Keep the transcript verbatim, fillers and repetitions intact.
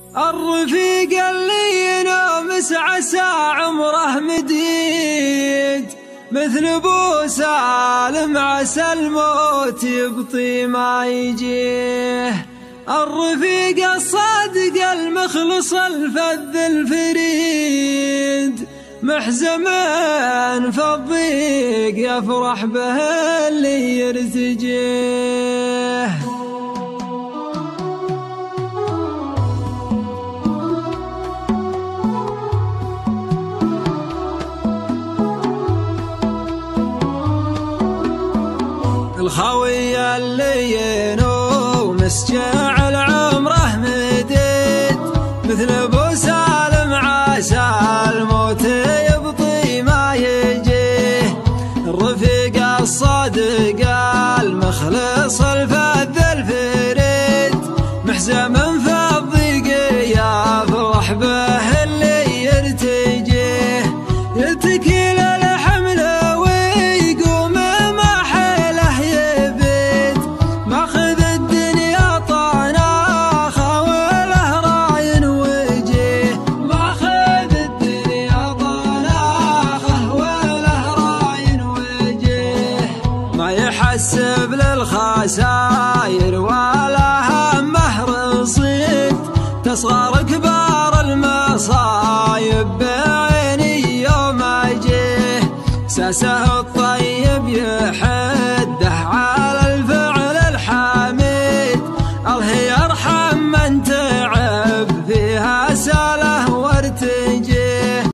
الرفيق اللي ينامس عسى عمره مديد، مثل ابو سالم عسى الموت يبطي ما يجيه. الرفيق الصادق المخلص الفذ الفريد، محزمين في الضيق يفرح به اللي يرتجيه. الخوي اللي ينومس جعل عمره مديد، مثل ابو سالم عسى الموت يبطي ما يجيه. الرفيق الصادق المخلص الفذ الفريد، محزم في الضيق يفرح به اللي يرتجيه. يتكل الحمل ويقوم ما حيله يبيد، ماخذ الدنيا طناخه وله راي وجيه. ماخذ الدنيا طناخه وله راي وجيه، ما يحسب للخساير ولا همه رصيد. تصغر كبار المصايب بعيني يوم اجيه، ساسه الطيب يحب